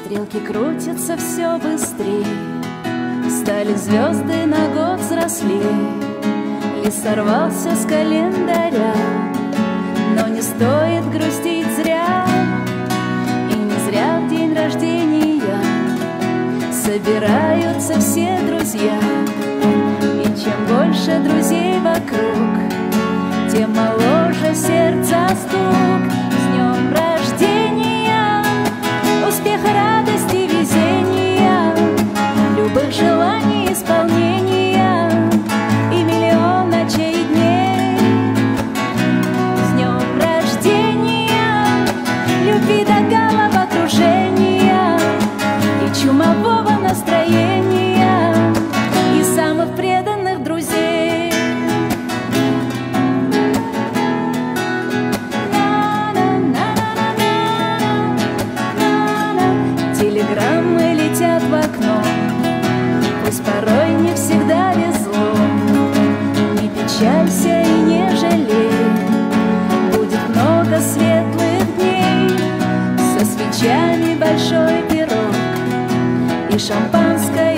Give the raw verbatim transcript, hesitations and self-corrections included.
Стрелки крутятся все быстрее, стали звезды на год взрослее. Лист сорвался с календаря, но не стоит грустить зря. И не зря в день рождения собираются все друзья. И чем больше друзей вокруг, тем моложе сердца стук. С днем рождения, успеха, радости, везения, любых желаний исполнения и миллион ночей и дней. С днем рождения, любви до головокружения и чумового настроения и самых преданных друзей. Телеграммы летят в окно, пусть порой не всегда везло. Не печалься и не жалей, будет много светлых дней. Со свечами большой пирог и шампанское